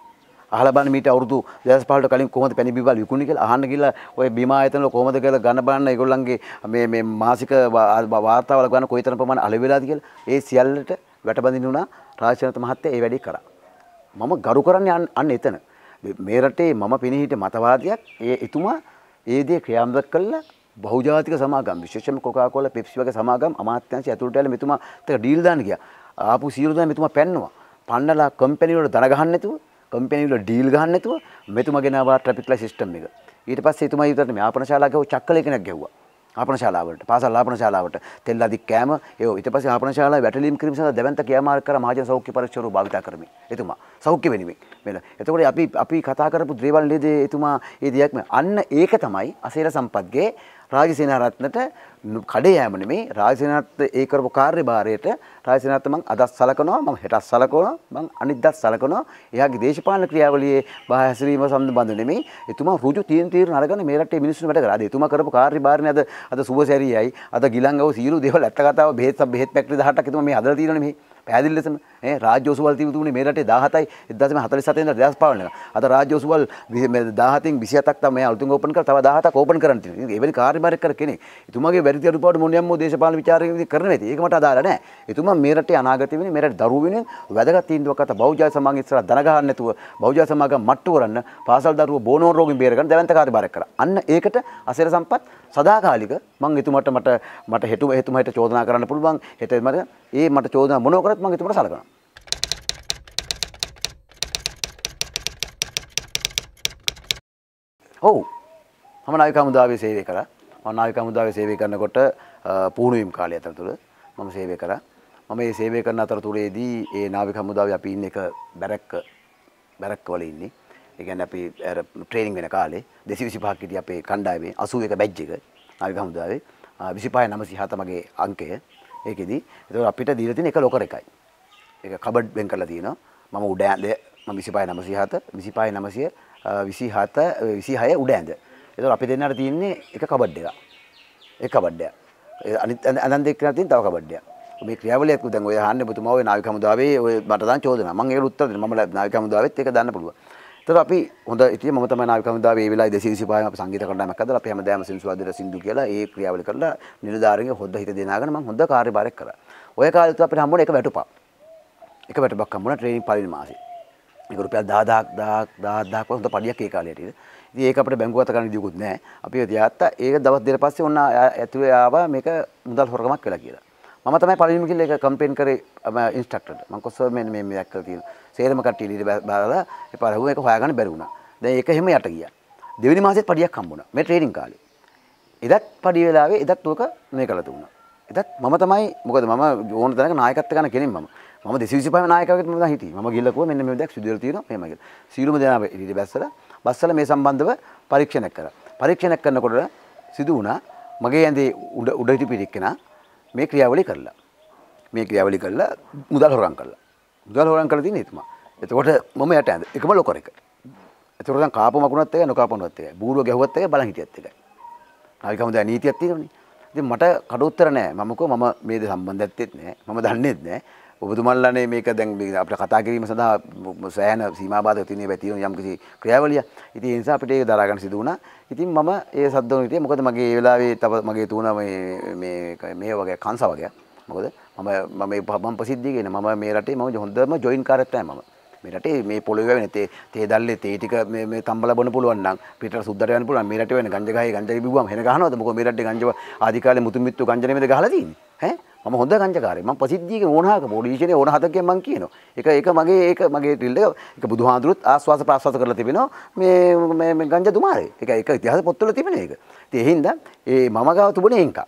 අහලා බලන්න මීට අවුරුදු දෙදහස් පහළොවට කලින් කොහොමද පැනබීම් වල විකුණුනේ කියලා අහන්න ගිහලා ඔය බීමා ආයතන වල කොහොමද කියලා ගන්න බලන්න ඒගොල්ලන්ගේ මේ මේ මාසික වාර්තාවල ගන්න කොයිතරම් ප්‍රමාණ අලෙවි වෙලාද කියලා ඒ සියල්ලට වැටබඳින්න උනා රාජසේනාත මහත්තයා ඒ වැඩේ කරා. මම ගරු කරන්නේ අන්න එතන. මේ රටේ මම පෙනී හිටිය මතවාදයක් ඒ එතුමා ඒ දේ ක්‍රියාත්මක කළා බහුජාතික සමාගම් විශේෂයෙන්ම කොකාකෝලා පෙප්සි වගේ සමාගම් අමාත්‍යාංශය ඇතුළට ඇවිල්ලා මෙතුමාත් එක්ක ඩීල් දාන්න ගියා. ආපු සියලු දෙනා මෙතුමා පැන්නවා. පන්නලා කම්පැනි වල දන ගහන්න නැතුව, කම්පැනි වල ඩීල් ගහන්න නැතුව මෙතුමා ගෙනාවා ට්‍රැෆික් ලයිට් සිස්ටම් එක. ඊට පස්සේ එතුමා ඊටත් මේ ආපන ශාලාව ගහුව චක්කලේ කෙනෙක් ගැහුවා. ආපන ශාලාවලට පාසල් ආපන ශාලාවට තෙල් අධික කෑම ඒ ඊට පස්සේ ආපන ශාලාවේ වැටලීම් කිරීම සඳහා දෙවන්ත ක්‍රියාමාර්ග කර මහජන සෞඛ්‍ය පරීක්ෂකවරු භාවිතා කරමින් එතුමා සෞඛ්‍ය වෙනුවෙන් මෙල එතකොට අපි අපි කතා කරපු දේවල් නේද එතුමා ඒ දෙයක් අන්න ඒක තමයි අසේල සම්පත්ගේ රාජසේනාරත්නට කඩේ යෑම නෙමෙයි රාජසේනාරත්න ඒ කරපු කාර්යභාරයට රාජසේනාරත්න මම අදත් සලකනවා මම හෙටත් සලකනවා මම අනිද්දාත් සලකනවා එයාගේ දේශපාලන ක්‍රියාවලියේ බාහිර හැසිරීම සම්බන්ධ නෙමෙයි එතුමා රුජු තීන් තීරණ අරගෙන මේ රටේ මිනිස්සුන් වැඩ කරා. අද එතුමා කරපු කාර්යභාරනේ අද අද සුවසැරියයි අද ගිලංගව සීළු දේවල් ඇත්ත කතාව බෙහෙත් බෙහෙත් පැක්ටරි දහඅටක් එතුමා මේ හදලා තියෙනවනේ මේ පැහැදිලි ලෙසම ඈ රාජ්‍ය ඔසුවල් තිබුණේ මේ රටේ දාහතයි එක්දාස් නවසිය හතළිස් හතේ ඉඳලා දෙදහස් පහළොව වෙනකම්. අද රාජ්‍ය ඔසුවල් දාහතෙන් විසිහතක් තමයි අලුතින් ඕපන් කරලා තව දාහතක් ඕපන් කරන්න තියෙනවා. ඒ වෙලේ කාර්යභාරයක් කර කෙනෙක්. එතුමාගේ වැරදි අඩුපාඩු මොනියම් මො දේශපාලන විචාරකයෙක් කරන වෙයි. ඒක මට අදාළ නැහැ. එතුමා මේ රටේ අනාගතය වෙන්නේ මේ රටේ දරුවෝ වෙනුවෙන් වැදගත් තීන්දුවක් අත බෞද්ධ සමාජය ඉස්සරහ දන ගහන්න නැතුව බෞද්ධ සමාගම මට්ටු කරන්න පාසල් දරුවෝ බෝනෝන් රෝගින් බේර ගන්න දැවැන්ත කාර්යභාරයක් කරා. අන්න ඒකට අසේල සම්පත් සදාකාලික මම එතුමාට මට මට හෙටු එතුමාට චෝදනා කරන්න පුළුවන්. හෙට මට ඒ මට චෝදනා මොනව කරත් මම එතුමාට සලකනවා. ඔව් මම නාවික හමුදාවේ සේවය කරා. මම නාවික හමුදාවේ සේවය කරනකොට පුහුණුවීම් කාලය අතරතුර මම සේවය කරා. මම මේ සේවය කරන අතරතුරේදී ඒ නාවික හමුදාවේ අපි ඉන්නේ එක බැරක්ක බැරක්ක වල ඉන්නේ. ඒ කියන්නේ අපි අර ට්‍රේනින් වෙන කාලේ දෙසිය විසිපහක් හිටිය අපේ කණ්ඩායමේ අසූ එක බැජ් එක නාවික හමුදාවේ විසිපහ නවසිය හත මගේ අංකය. ඒකෙදි ඒතකොට අපිට දීලා තියෙන එක ලොකර් එකයි. ඒක කබඩ් වෙන් කරලා තියෙනවා. මම උඩ ඇඳ මම විසිපහ නවසිය හත විසිපහ නවසිය විසිහත විසිහය උඩ ඇඳ. ඒතකොට අපි දෙන්නාට තියෙන්නේ එක කබඩ් එකක්. එක කබඩ් එකක්. අනිත් අනන්ත එක්කලා තියෙන තව කබඩ් එකක්. මේ ක්‍රියාවලියක් දැන් ඔය අහන්නේ ඔබතුමා ඔය නාවික හමුදාවේ ඔය මට දාන චෝදනා. මම ඒකට උත්තර දෙන්න. මම නාවික හමුදාවෙත් ඒක දාන්න පුළුවන්. ඒතකොට අපි හොඳ ඉතින් මම තමයි නාවික හමුදාවේ මේ වෙලාවේ දෙසිය විසිපහෙන් අපි සංගීත කණ්ඩායමක් හදලා අපි හැමදාම සින්සුවාදයට සින්දු කියලා ඒ ක්‍රියාවලිය කරලා නිලධාරීන්ගේ හොද්ද හිත දෙනාගෙන මම හොඳ කාර්යභාරයක් කරා. ඔය කාලේ තුල අපිට හම්බුනේ එක වැටුපක්. එක වැටුපක් හම්බුණා ට්‍රේනින් පළවෙනි මාසේ. ඒක රුපියල් දහදහක් දහක් දහදහක් වගේ හොඳ පඩියක් ඒ කාලේ හිටියේ. ඉතින් ඒක අපිට බැංකුව අත ගන්න විදියකුත් නැහැ. අපි ඒක තියාත්තා. ඒක දවස් දෙක පස්සේ ඔන්න ඇතුලේ ආවා මේක මුදල් හොරකමක් වෙලා කියලා. මම තමයි පළවෙනිම කියලා ඒක කම්පේන් කරේ ඉන්ස්ට්‍රක්ටර්ට. මම කොස්සෝ මේ මේ මේ දැක්කලා තියෙන. සේරම කට්ටිය ඊට බලලා එපාර හුව ඒක හොයාගන්න බැරි වුණා. දැන් ඒක එහෙම යට ගියා. දෙවෙනි මාසෙත් පඩියක් හම්බුණා. මේ ට්‍රේනින් කාලේ. එදත් පඩිය වෙලාවේ එදත් උක මේ කළා තුණා. එදත් මම තමයි මොකද මම ඕන තැනක නායකත්ව ගන්න කෙනෙක් මම. මම දෙසිය විසිපහ නායකයෙක් මම දැන් හිටියේ. මම ගිහලා කිව්වා මෙන්න මේ දෙයක් සිදු වෙලා තියෙනවා මෙහෙම කියලා. සීලුම දෙනා ඊට බැස්සලා බස්සලා මේ සම්බන්ධව පරීක්ෂණයක් කරා. පරීක්ෂණයක් කරනකොට සිදු වුණා මගේ ඇඳේ උඩ උඩ හිටපු එක්කෙනා මේ ක්‍රියාවලිය කරලා. මේ ක්‍රියාවලිය කරලා මුදල් හොරම් කළා. මුදල් හොරම් කරලා තියෙන ඉතම. එතකොට මම යට ඇඳ එකම ලොකර එක. එතකොට දැන් කාපු මකුණත් එකයි නොකාපුණත් එකයි. බූරුව ගැහුවත් එකයි බලන් හිටියත් එකයි. නාවික හමුදාවේ නීතියක් තියෙනවනේ. ඉතින් මට කඩ උත්තර නැහැ. මම කිව්වා මම මේද සම්බන්ධයක්වත් නැහැ. මම දන්නේත් නැහැ. ඔබතුමාලානේ මේක දැන් අපිට කතා කිරීම සඳහා සෑහෙන සීමා බාධක තියෙන බෑ තියෙන යම් කිසි ක්‍රියාවලිය. ඉතින් ඒ නිසා අපිට ඒක දරා ගන්න සිදු වුණා. ඉතින් මම ඒ සද්දවල හිටියේ මොකද මගේ ඒ වෙලාවේ තව මගේ තුන මේ මේ මේ වගේ කංශ වගේ. මොකද මම මම මම ප්‍රසිද්ධිය කියන මම මේ රටේ මම හොඳම ජොයින් කාර්යයක් තමයි මම. මේ රටේ මේ පොළොවේ වෙන තේ තේ දැල්ලේ තේ ටික මේ මේ තම්බලා බොන්න පුළුවන් නම් පිටර සුද්දට යන්න පුළුවන්. මේ රටේ වෙන ගංජා ගහේ ගංජා බිව්වම හෙන ගහනවද? මොකද මේ රටේ ගංජා ආදි කාලේ මුතුන් මිත්තු ගංජා නෙමෙයිද ගහලා තියෙන්නේ? ඈ මම හොඳ ගංජාකාරයෙක්. මම ප්‍රසිද්ධියක ඕනහක පොලිසියේ ඕන හදකෙන් මම කියනවා. ඒක ඒක මගේ ඒක මගේ ඩ්‍රිල් එක ඒක බුදුහාඳුරුත් ආස්වාස ප්‍රාස්වාස කරලා තිබෙනවා මේ මේ මේ ගංජා තුමාරේ. ඒක ඒක ඉතිහාස පොත්වල තිබෙන එක. ඉතින් ඒ හින්දා ඒ මම ගාව තිබුණේ එන්කා.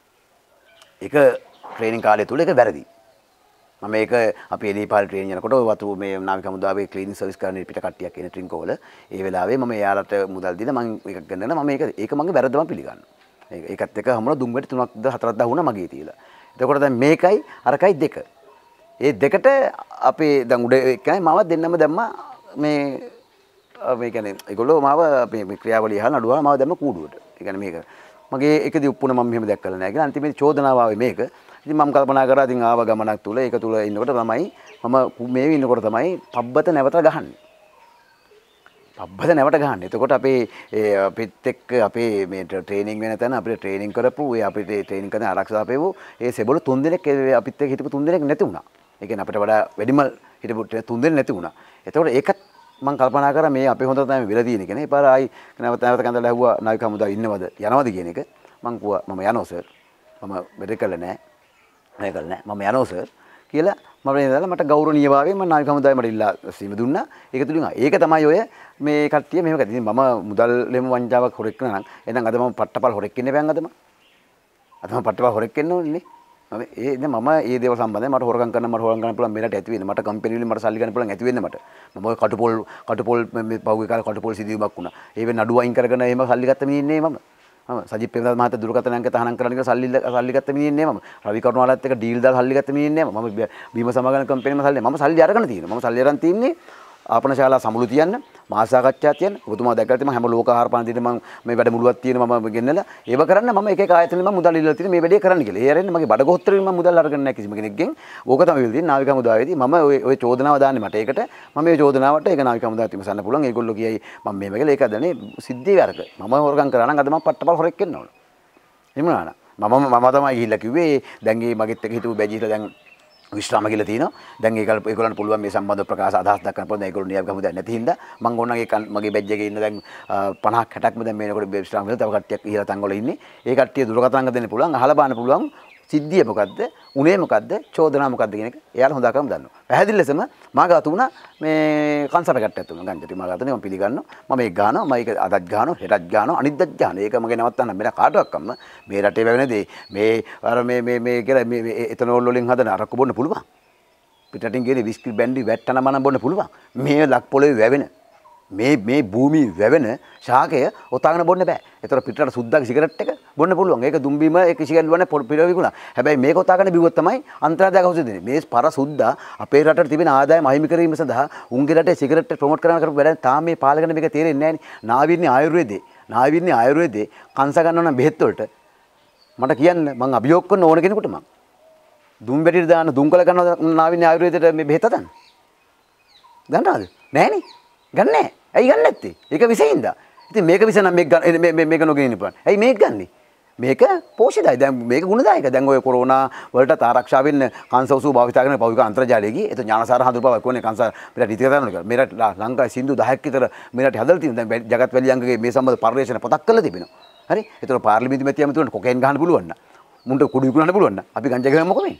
ඒක ට්‍රේනින් කාලය තුල ඒක වැරදි. මම මේක අපි එළිපාල ට්‍රේනින් යනකොට වතු මේ නාවික හමුදාවේ ක්ලීනින් සර්විස් කරන පිට කට්ටියක් එන ට්‍රින්කෝ වල ඒ වෙලාවේ මම එයාලට මුදල් දීලා මම මේක ගන්නන මම මේක ඒක මගේ වැරද්දම පිළිගන්නවා. ඒක ඒකත් එක හැමෝම දුම්බෙට තුනක්ද හතරක්ද වුණා මගේ තියලා. එතකොට දැන් මේකයි අරකයි දෙක. ඒ දෙකට අපි දැන් උඩ එකයි මාව දෙන්නම දැම්මා මේ මේ කියන්නේ ඒගොල්ලෝ මාව මේ ක්‍රියාවලිය අහලා නඩුවා මාව දැම්ම කූඩුවට. ඒ කියන්නේ මේක මගේ එකදී උප්පුන මම මෙහෙම දැක්කලා නැහැ කියලා අන්තිමේදී චෝදනාව ආවේ මේක. ඉතින් මම කල්පනා කරා ඉතින් ආව ගමනක් තුල ඒක තුල ඉන්නකොට තමයි මම මේ ඉන්නකොට තමයි පබ්බත නැවත ගහන්නේ. පබ්බත නැවත ගහන්නේ. එතකොට අපේ අපිත් එක්ක අපේ මේ ට්‍රේනින් වෙන තැන අපිට ට්‍රේනින් කරපු ඒ අපිට ට්‍රේනින් කරන ආරක්ෂා අපේවෝ ඒ සෙබළු තුන් දෙනෙක් අපිත් එක්ක හිටපු තුන් දෙනෙක් නැති වුණා. ඒ කියන්නේ අපිට වඩා වැඩිමල් හිටපු තුන් දෙනෙක් නැති වුණා. එතකොට ඒකත් මම කල්පනා කරා මේ අපේ හොඳ තමයි වෙලා තියෙන කෙනේ. ඒ පාර ආයි නැවත නැවත කන්දලා ඇහුවා නාවික හමුදාව ඉන්නවද යනවද කියන එක. මං කිව්වා මම යනවා සර්. මම වැඩ කළේ නැහැ. මේ කළේ නැහැ. මම යනවා සර් කියලා මම ඉඳලා මට ගෞරවනීය භාවයෙන් මම නාවික හමුදාවේ මට ඉල්ලා සීම දුන්නා. ඒක තුලින් ඒක තමයි ඔය මේ කට්ටිය මෙහෙම කරේ. ඉතින් මම මුදල්ෙම වංචාවක් හොරෙක් නනම් එහෙනම් අද මම පට්ටපල් හොරෙක් ඉන්නේ බෑන් අදම. අද මම පට්ටපල් හොරෙක් වෙන්න ඕනේ නේ. මම ඒ දැන් මම ඒ දේවල් සම්බන්ධයෙන් මට හොරගම් කරන්න මට හොරගම් කරන්න පුළුවන් මෙලට ඇති වෙන්නේ. මට කම්පැනි වලින් මට සල්ලි ගන්න පුළුවන් ඇති වෙන්නේ මට. මම ඔය කටුපොල් කටුපොල් මේ පහුගිය කාලේ කටුපොල් සිදුවීමක් වුණා. ඒ වෙන්නේ නඩුව අයින් කරගෙන එහෙම සල්ලි ගත්ත මිනින්නේ මම. මම සජිත් ප්‍රේමදාස මහත්තයා දුරකථන අංක තහනම් කරන්න කියලා සල්ලි සල්ලි ගත්ත මිනින්නේ මම. රවි කරුණාලත් එක්ක ඩීල් දාලා සල්ලි ගත්ත මිනින්නේ මම. මම බීම සමාගම කම්පැනිම සල්ලි මම සල්ලි අරගෙන තියෙනවා. මම සල්ලි අරන් තින්නේ ආපනශාලා සමුළු තියන්න මාසාකච්ඡා තියන්න ඔබතුමා දැක්කලා තියෙන හැම ලෝක ආහාර පාන දෙන්න මම මේ වැඩ මුලුවක් තියෙනවා මම ගෙන්නලා ඒව කරන්න මම එක එක ආයතනෙ මම මුදල් ඉල්ලලා තියෙන මේ වැඩේ කරන්න කියලා. ඒ ආරෙන්නේ මගේ බඩගොස්තරෙන් මම මුදල් අරගෙන නැහැ කිසිම කෙනෙක්ගෙන්. ඕක තමයි වෙලා තියෙන්නේ නාවික හමුදාවේදී මම ඔය ඔය චෝදනාව දාන්නේ මට ඒකට මම මේ චෝදනාවට ඒක නාවික හමුදාවට විමසන්න පුළුවන්. ඒගොල්ලෝ කියයි මම මේව කියලා ඒක අදනේ සිද්ධිය වරක. මම හොරගම් කරා නම් අද මම පට්ටපල් හොරෙක් වෙන්න ඕන. එහෙම නාන මම මම තමයි ගිහිල්ලා කිව්වේ දැන් මේ මගෙත් එක හිටපු බැජිලා දැන් විශ්‍රාම කියලා තියෙනවා. දැන් ඒක ඒගොල්ලන්ට පුළුවන් මේ සම්බන්ධ ප්‍රකාශ අදහස් දක්වන්න පුළුවන්. දැන් ඒගොල්ලෝ නියම ගමුදා නැති හින්දා මම ඕනගේ මගේ බැජ් එකේ ඉන්න දැන් පනහක් හැටක්ම දැන් මේනකොට විශ්‍රාම වෙලා තව කට්ටියක් ඉහළ තංග වල ඉන්නේ. ඒ කට්ටිය දුරකථන දෙන්න පුළුවන්. අහලා බලන්න පුළුවන්. සිද්ධිය මොකද්ද? උනේ මොකද්ද? චෝදනා මොකද්ද කියන එක එයාලා හොඳටම දන්නවා. පැහැදිලි ලෙසම මාගාතු වුණා මේ කන්සප් එකක් ඇත්තට තුන ගංජටි මාගාතුනේ මම පිළිගන්නවා. මම ඒක ගන්නවා. මම ඒක අදත් ගන්නවා, හෙටත් ගන්නවා, අනිද්දාත් ගන්නවා. ඒක මගේ නවත්තන්න මෙන්න කාටවත්කම මේ රටේ වැවෙන දේ මේ අර මේ මේ මේ කියලා මේ එතනෝල් වලින් හදන අරක්කු බොන්න පුළුවන්. පිටටින් ගෙනේ විස්කි බැන්ඩි වැට්ටන මන බොන්න පුළුවන්. මේ ලක් පොළවේ වැවෙන මේ මේ භූමි වැවෙන ශාකය ඔතාගෙන බොන්න බෑ. ඒතර පිටරට සුද්දාගේ සිගරට් එක බොන්න පුළුවන්. ඒක දුම්බීම ඒක කිසිගල්ලුවනේ පිළ විකුණා. හැබැයි මේක ඔතාගෙන බිව්වොත් තමයි අන්තරාදායක හොසෙ දෙන්නේ. මේ පර සුද්දා අපේ රටට තිබෙන ආදායම අහිමි කිරීම සඳහා උන්ගේ රටේ සිගරට් ප්‍රොමෝට් කරන කරපු වැඩ තාම මේ පාලකන මේක තේරෙන්නේ නැහැ නේ. නාවින්නේ ආයුර්වේදේ. නාවින්නේ ආයුර්වේදේ කංශ ගන්නව නම් බෙහෙත් වලට මට කියන්න මං අභියෝග කරන ඕන කෙනෙකුට මං දුම් බැටිට දාන දුම්කල ගන්නවා නාවින්නේ ආයුර්වේදයට මේ බෙහෙත ගන්න. ගන්නවද? නෑනේ. ගන්නෑ. ඇයි ගන්න නැත්තේ? ඒක විසෙයින්ද? ඉතින් මේක විස නම් මේක මේ මේක නොගෙන ඉන්න පුළුවන්. ඇයි මේක ගන්නෙ? මේක පෝෂිතයි. දැන් මේක ගුණදායක. දැන් ඔය කොරෝනා වලට ආරක්ෂා වෙන්න කංශවසු භාවිතා කරන පෞද්ගලික අන්තර්ජාලයේ ගියේ. ඒත ඥානසාර හඳුරපව කොනේ කංශ මෙරට ඉතිරි කරනවා කියලා. මෙරට ලංකාවේ සින්දු දහයක් විතර මෙරට හදලා තියෙනවා. දැන් ජගත් වැලි අංගගේ මේ සම්බන්ධ පරිශ්‍රණ පොතක් කරලා තිබෙනවා. හරි? ඒතර පාර්ලිමේන්තු මැතිය ඇමතුරන්ට කොකේන් ගහන්න පුළුවන් නා. මුන්ට කුඩු විකුණන්න පුළුවන් නා. අපි ගංජා ගහමු මොකද මේ?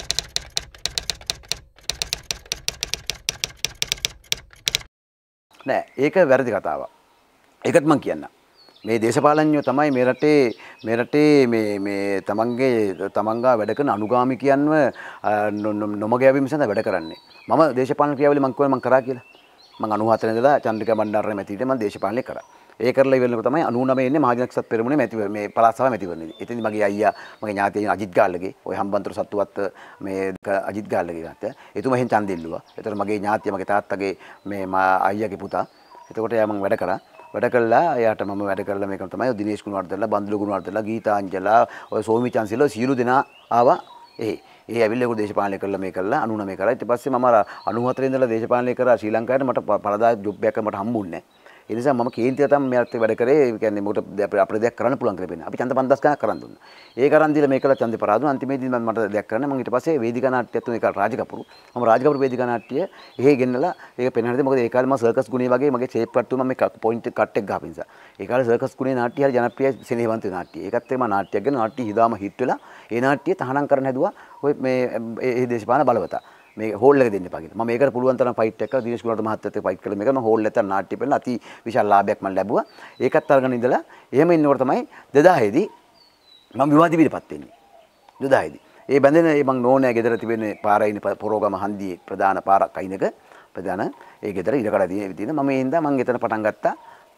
නෑ ඒක වැරදි කතාවක්. ඒකත් මම කියන්නම්. මේ දේශපාලඥයෝ තමයි මේ රටේ මේ රටේ මේ මේ තමන්ගේ තමන්ගා වැඩ කරන අනුගාමිකයන්ව නොමග යැවීම සඳහා වැඩ කරන්නේ. මම දේශපාලන ක්‍රියාවලිය මම කිව්වා මම කරා කියලා. මම අනූහතර ඉඳලා චන්ද්‍රිකා බණ්ඩාරේ මැතිට මම දේශපාලනය කරා. ඒ කරලා ඉවරනකොට තමයි අනූනවය එන්නේ මහජනක්ෂත් පෙරමුණේ මැති මේ පළාත් සභාව මැතිවරණේ. එතෙන්දි මගේ අයියා මගේ ඥාතිය අජිත් ගාල්ලගේ ඔය හම්බන්තොට සත්තුවත් මේ අජිත් ගාල්ලගේ ගත්තා. එතුමා එහෙන් ඡන්දෙ ඉල්ලුවා. ඒතර මගේ ඥාතිය මගේ තාත්තගේ මේ අයියාගේ පුතා. එතකොට එයා මම වැඩ කරා. වැඩ කළා එයාට මම වැඩ කරලා මේකම තමයි දිනේෂ් කුණවර්ධනලා බන්දුල කුණවර්ධනලා ගීතාංජලා ඔය සෝමි චන්සිලා සියලු දෙනා ආවා. ඒ ඒ ඇවිල්ලා ඒක දේශපාලනය කරලා මේ කළා අනූනවය කරා. ඊට පස්සේ මම අර අනූහතර ඉඳලා දේශපාලනය කරා ශ්‍රී ලංකාවේ මට පළදා ජොබ් එකක් මට හම්බුන්නේ නැහැ. ඒ නිසා මම කේන්තිය තමයි මෙයාත් වැඩ කරේ. ඒ කියන්නේ මොකට අපිට දෙයක් කරන්න පුළුවන් කියලා පෙන්නන. අපි ඡන්ද පන්දාස් ගණක් කරන් දුන්නා. ඒ කරන් දීලා මේකල ඡන්දේ පරාදුන අන්තිමේදී මම මට දෙයක් කරන්න මම ඊට පස්සේ වේදිකා නාට්‍යයක් තුන එක රාජකපුරු. මම රාජකපුරු වේදිකා නාට්‍ය එහෙ ගෙන්නලා ඒක පෙන්වන්න දෙයි. මොකද ඒ කාලේ මම සර්කස් ගුණේ වගේ මගේ ෂේප් කට්ටුව මම මේ පොයින්ට් කට් එක ගහපු නිසා. ඒ කාලේ සර්කස් ගුණේ නාට්‍ය හරි ජනප්‍රිය සෙනෙහවන්ත නාට්‍ය. ඒකත් එක්ක මම නාට්‍යයක් ගෙන නාට්‍ය හිදාම හිට් වෙලා ඒ නාට්‍ය තහනම් කරන්න හැදුවා. ඔය මේ ඒ දේශපාලන බලවතා. මේ හෝල් එක දෙන්න එපා කියලා. මම මේකට පුළුවන් තරම් ෆයිට් එකක් කරලා දිනේෂ් කුමාරට මහත්තයත් එක්ක ෆයිට් කළා. මේක මම හෝල් එකෙන් නාට්‍ය පෙන්නලා අති විශාල ලාභයක් මම ලැබුවා. ඒකත් අරගෙන ඉඳලා එහෙම ඉන්නකොට තමයි දෙදාහේ දී මම විවාදී පිටපත් වෙන්නේ. දෙදාහේ දී. ඒ බැඳෙන මේ මං නෝනෑ ගෙදර තිබෙන පාරේ ඉන්න පොරෝගම හන්දියේ ප්‍රධාන පාරක් අයිනක ප්‍රධාන ඒ ගෙදර ඉරකඩ තියෙන මම ඒ හින්දා මං එතන පටන් ගත්තා.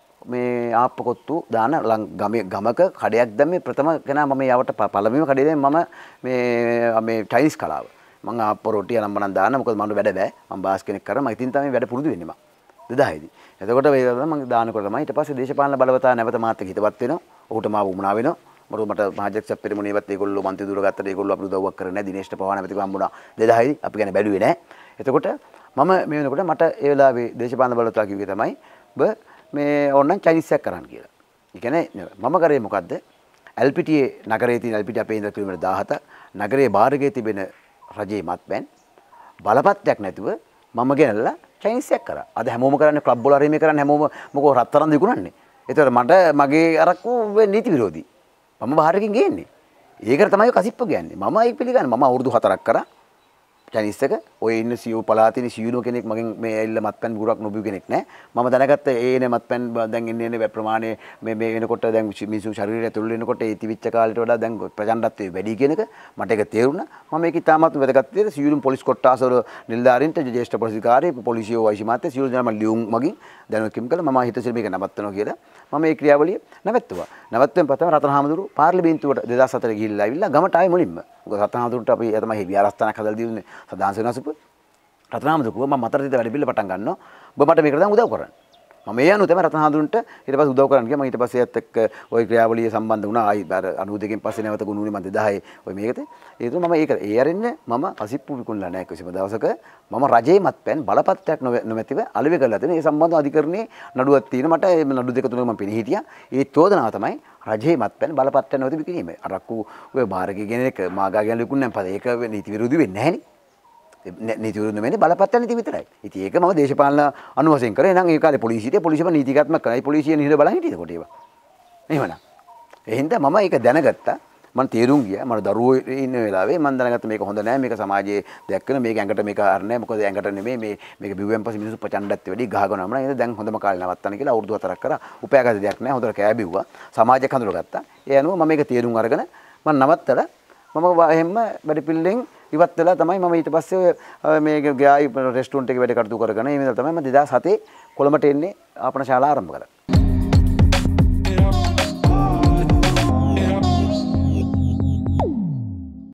මේ ආප්පකොත්තු දාන ගමේ ගමක කඩයක් දැම්මේ ප්‍රථම කෙනා මම යවට පළමුවෙම කඩේ දැම්මේ මම මේ මේ චයිනීස් කලාව. මම ආප්ප රොටි අනම්මනම් දාන්න මොකද මම වැඩ බෑ. මම බාස් කෙනෙක් කරා මම ඉතින් තමයි වැඩ පුරුදු වෙන්නේ මම. දෙදාහේ දී. එතකොට මේ මම දානකොට තමයි ඊට පස්සේ දේශපාලන බලවතා නැවත මාත් එක්ක හිතවත් වෙනවා. ඔහුට මාව වුණා වෙනවා. මරු මට මහජක්ෂ පෙරමුණේවත් ඒගොල්ලෝ මන්ත්‍රී දුර ගත්තට ඒගොල්ලෝ අපිට උදව්වක් කරන්නේ නැහැ. දිනේෂ්ට පවා නැමැතිව හම්බුණා. දෙදාහේ දී අපි ගැන බැලුවේ නැහැ. එතකොට මම මේ වෙනකොට මට ඒ වෙලාවේ දේශපාලන බලවතා කිව්වේ තමයි ඔබ මේ ඕනනම් චයිනීස් එකක් කරන්න කියලා. ඒ කියන්නේ මම කරේ මොකද්ද? එල් පී ටී ඒ නගරයේ තියෙන එල් පී ටී අපේ ඉඳලා කිලෝමීටර් දහහත නගරයේ බාරගේ තිබෙන රජයේ මත්පැන් බලපත්යක් නැතුව මම ගෙනල්ලා චයිනීස් එකක් කරා. අද හැමෝම කරන්නේ ක්ලබ් වල හරි මේ කරන්නේ හැමෝම මොකෝ රත්තරන් විකුණන්නේ. ඒතකොට මට මගේ අරක්කු නීති විරෝධී. මම බාහිරකින් ගේන්නේ. ඒකට තමයි කසිප්ප ගන්නේ. මම ඒක පිළිගන්නේ. මම අවුරුදු හතරක් කරා චයිනීස් එක. ඔය ඉන්න සියෝ පළාතිනි සියුනෝ කෙනෙක් මගෙන් මේ ඇවිල්ලා මත්පැන් ගුරක් නොබියු කෙනෙක් නෑ. මම දැනගත්ත ඒනේ මත්පැන් දැන් ඉන්නේ ඉන්නේ ප්‍රමාණය මේ මේ වෙනකොට දැන් මිනිසු ශරීරය ඇතුළේ වෙනකොට ඒ තිවිච්ච කාලේට වඩා දැන් ප්‍රචණ්ඩත්වයේ වැඩි කියන එක මට ඒක තේරුණා. මම මේක ඉතාමත් වැදගත් විදිහට සියලුම පොලිස් කොට්ටාස වල නිලධාරීන්ට ජ්‍යෙෂ්ඨ පොලිස්කාරී පොලිසිය වයිසි මාත්‍ය සියලු දෙනා මම ලියුම් මගින් දැනුවත් කිම් කළා. මම හිතසෙ මේක නවත්තනවා කියලා. මම මේ ක්‍රියාවලිය නැවැත්තුවා. නැවැත්තුවෙන් පතම රතනහාමුදුරු පාර්ලිමේන්තුවට දෙදාස් හතර ගිහිල්ලා ඇවිල්ලා ගමට ආයේ මුලින්ම. මොකද රතනහාමුදුරුන්ට අපි තමයි විහාරස්ථානයක් හදලා දීන්නේ සදාන් සේනාසුප. රතනහාමුදුරු කිව්වා මම මතර දිද වැඩ පිළිවෙල පටන් ගන්නවා. ඔබ මට මේකට දැන් උදව් කරන්න. මම ඒ අනුව තමයි රතනහාමුදුරුන්ට ඊට පස්සේ උදව් කරන්න ගියා. මම ඊට පස්සේ ඒත් එක්ක ওই ක්‍රියාවලිය සම්බන්ධ වුණා. ආයි අර අනූ දෙකෙන් පස්සේ නැවත ගුණුනේ මම දෙදාහේ ඔය මේකට. ඒක මම ඒක ඒ අරින්නේ මම අසිප්පු විකුණලා නැහැ කිසිම දවසක. මම රජයේ මත්පැන් බලපත්‍රයක් නොමැතිව අලෙවි කරලා තියෙන. ඒ සම්බන්ධ අධිකරණයේ නඩුවක් තියෙන මට ඒ නඩු දෙක තුනක මම පිළි හිටියා. ඒ චෝදනාව තමයි රජයේ මත්පැන් බලපත්‍රයක් නොමැතිව කිරීම. අරක්කු ඔය බාරකේ ගෙන එක මාගා ගැන විකුණන්නේ නැපද. ඒක නීති විරෝධී වෙන්නේ නැහනේ. නීති විරුද්ධ වෙන්නේ බලපත්‍ර නීති විතරයි. ඉතින් ඒක මම දේශපාලන අනුවසෙන් කරේ. එහෙනම් ඒ කාලේ පොලිසියට පොලිසියම නීතිගතමක් කරා. ඒ පොලිසිය නිහිර බලන් හිටියද කොට ඒවා. එහෙමනම්. ඒ හින්දා මම ඒක දැනගත්තා. මම තේරුම් ගියා. මම දරුවෝ ඉන්න වෙලාවේ මම දැනගත්තා මේක හොඳ නෑ. මේක සමාජයේ දෙයක් කරන මේක ඇඟට මේක අර නෑ. මොකද ඇඟට නෙමෙයි මේ මේක බිව්වෙන් පස්සේ මිනිස්සු ප්‍රචණ්ඩත්වය වැඩි ගහගෙන යනවා. එහෙනම් දැන් හොඳම කාලේ නවත්තන්න කියලා අවුරුදු හතරක් කරා. උපයාගත දෙයක් නෑ. හොඳට කෑ බිව්වා. සමාජයක් හඳුනගත්තා. ඒ අනුව මම මේක තේරුම් අරගෙන මම නවත්තලා මම එහෙම වැඩ පිළිලෙන් ඉවත් වෙලා තමයි මම ඊට පස්සේ මේ ගායි රෙස්ටුරන්ට් එකේ වැඩ කටයුතු කරගෙන ඒ විදිහට තමයි මම දෙදාස් හතේ කොළඹට එන්නේ ආපන ශාලා ආරම්භ කළා.